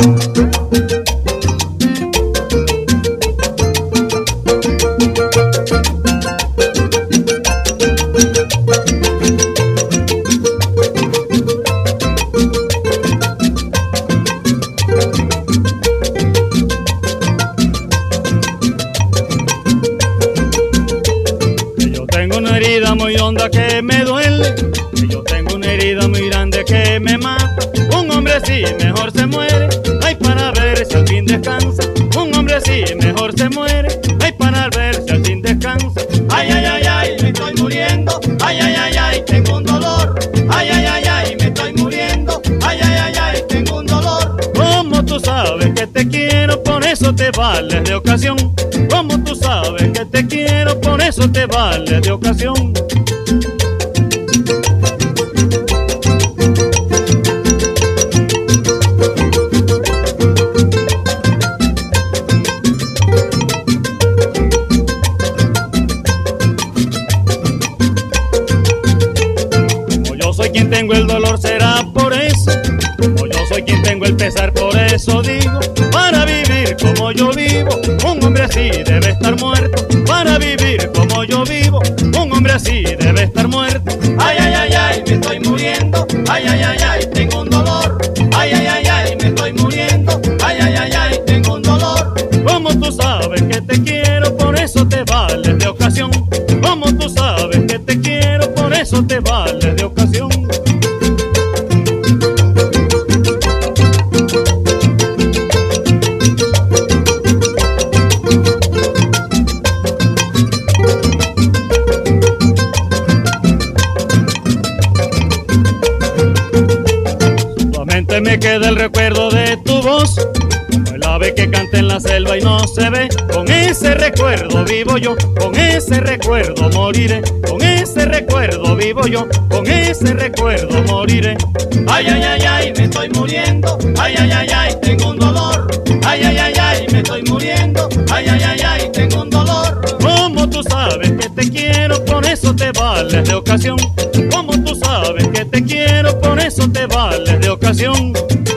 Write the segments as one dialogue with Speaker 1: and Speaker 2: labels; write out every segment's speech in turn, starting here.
Speaker 1: Una herida muy honda que me duele, y yo tengo una herida muy grande que me mata. Un hombre así mejor se muere, ay, para ver si al fin descansa. Un hombre así mejor se muere, ay, para ver si al fin descansa.
Speaker 2: Ay, ay, ay, ay, me estoy muriendo. Ay, ay, ay, ay, tengo un dolor. Ay, ay, ay, ay, me estoy muriendo. Ay, ay, ay, ay, tengo un dolor.
Speaker 1: Como tú sabes que te quiero, por eso te vales de ocasión. Como tú sabes que te quiero, por eso te vales de ocasión. Como yo soy quien tengo el dolor, será por eso. Como yo soy quien tengo el pesar, por eso digo, para vivir como yo vivo, un hombre así debe estar muerto. Para vivir como yo vivo, un hombre así debe estar muerto.
Speaker 2: Ay, ay, ay, ay, me estoy muriendo. Ay, ay, ay, ay, tengo un dolor. Ay, ay, ay, ay, me estoy muriendo. Ay, ay, ay, ay, tengo un dolor.
Speaker 1: Como tú sabes que te quiero, por eso te vales de ocasión. Como tú sabes que te quiero, por eso te vales de ocasión. Me queda el recuerdo de tu voz, como el ave que canta en la selva y no se ve. Con ese recuerdo vivo yo, con ese recuerdo moriré. Con ese recuerdo vivo yo, con ese recuerdo moriré.
Speaker 2: Ay, ay, ay, ay, me estoy muriendo. Ay, ay, ay, ay, tengo un dolor. Ay, ay, ay, ay, me estoy muriendo. Ay, ay, ay, ay, tengo un dolor.
Speaker 1: Como tú sabes que te quiero, por eso te vales de ocasión. Como tú sabes que te quiero, por eso te vales de ocasión.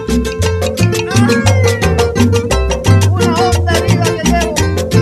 Speaker 3: Una honda herida que llevo.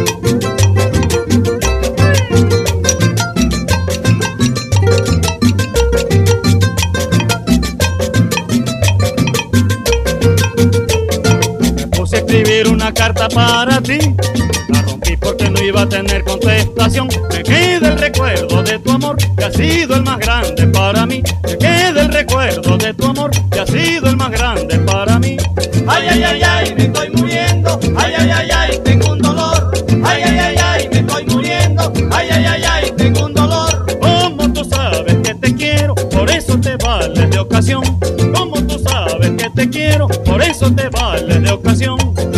Speaker 1: Me puse a escribir una carta para ti, la rompí porque no iba a tener contestación. Me queda el recuerdo de tu amor, que ha sido el más grande para mí. Me queda el recuerdo de tu amor, que ha sido el más grande para mí.
Speaker 2: Ay, ay, ay, ay, me estoy muriendo. Ay, ay, ay, ay, tengo un dolor. Ay, ay, ay, ay, me estoy muriendo. Ay, ay, ay, ay, tengo un dolor.
Speaker 1: Como tú sabes que te quiero, por eso te vales de ocasión. Como tú sabes que te quiero, por eso te vales de ocasión.